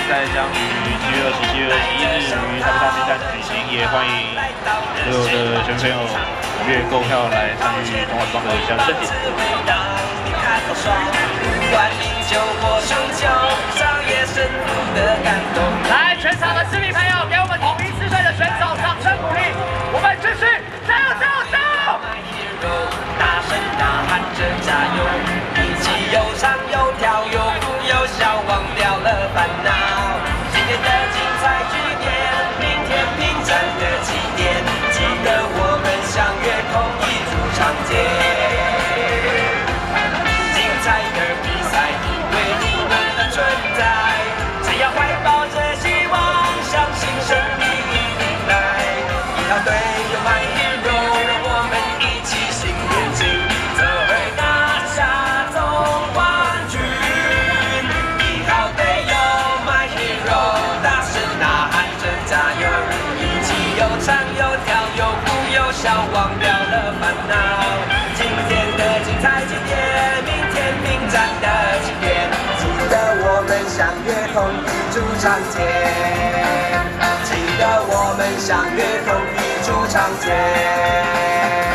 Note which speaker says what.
Speaker 1: 赛将于7月27、21日于台北大巨蛋举行，也欢迎所有的球迷朋友踊跃购票来参与同晚上的下午3点。
Speaker 2: 来，全场的市民朋友，给我们统一支队的选手掌声鼓励，我们继续加油加油加油！
Speaker 3: 大声呐喊着加油，一起又唱又跳，又哭又笑，忘掉了烦恼。今天的精彩剧变，明天拼战的起点，记得我们相约同一主场见。精彩的比赛因为你们的存在，只要怀抱着希望，相信胜利一定来。一号队有 My Hero， 让我们一起心连心，这会拿下总冠军。一号队有 My Hero， 大声呐喊着加油，一起又唱又跳，又哭又笑，忘掉了烦恼。今天的精彩经典，明天拼战的起点，记得我们相约同一主场见，记得我们相约同一主场见。